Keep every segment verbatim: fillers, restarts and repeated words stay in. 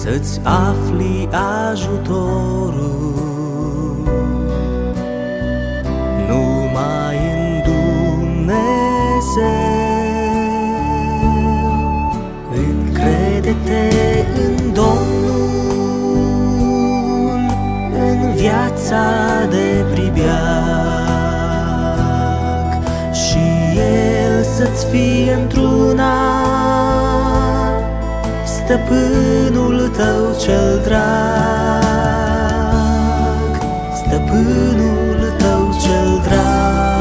să-ți afli ajutorul numai în Dumnezeu. Încrede-te în Domnul, în viața de pribeag, și El să-ți fie într-una stăpânul tău cel drag, stăpânul tău cel drag.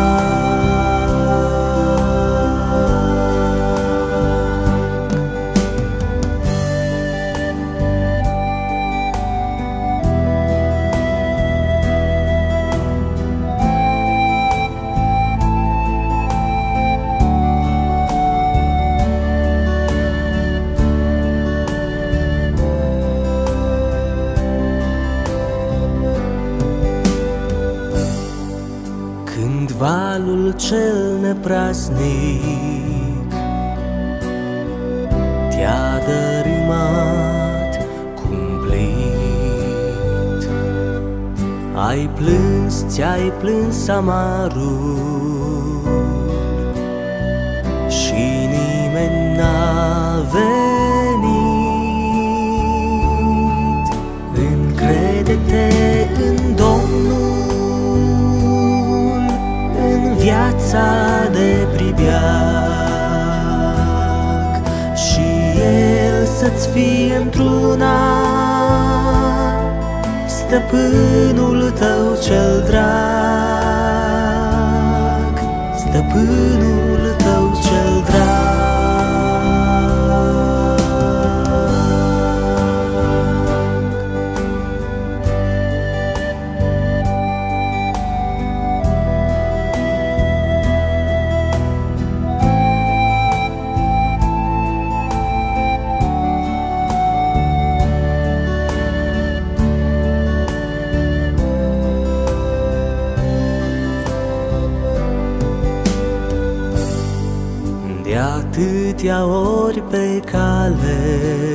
Când valul cel nepraznic te-a dărâmat cumplit, ai plâns, ți-ai plâns amarul și nimeni n-a venit. Încrede-te în Domnul, viața de pribeag, și El să-ți fie într-una stăpânul tău cel drag, stăpânul tău cel drag. De atâtea ori pe cale,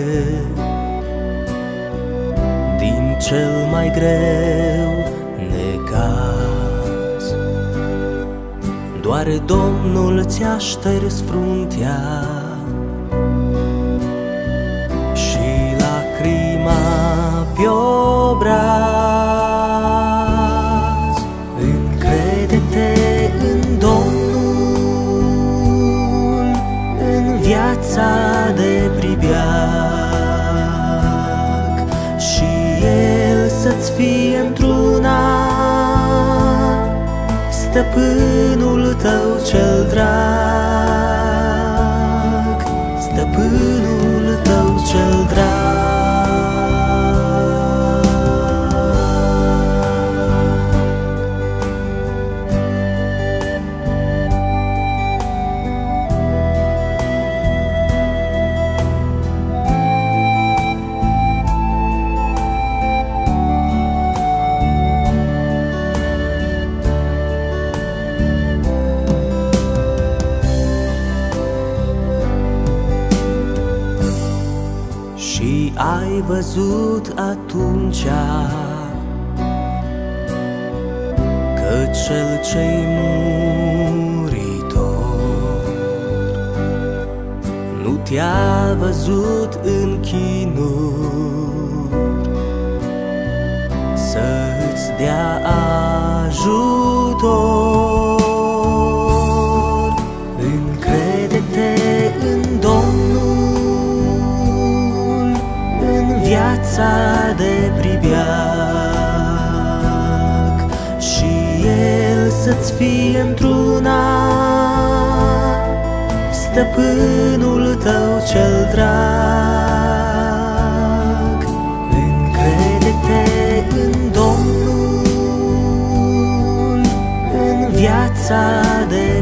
din cel mai greu necaz, doar Domnul ți-a șters fruntea și lacrima pe obraz. Încrede-te în Domnul, viața de pribeag, și El să-ți fie într-una stăpânul tău cel drag, stăpânul tău cel drag. Și ai văzut atunci că cel ce-i muritor nu te-a văzut în chinuri să-ți dea ajutor. Încrede-te în Domnul, viața de pribeag, și El să-ți fie într-una stăpânul tău cel drag. Încrede-te în Domnul, în viața de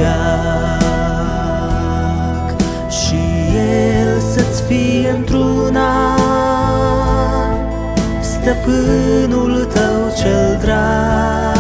pribeag, și El să-ți fie într-una stăpânul tău cel drag.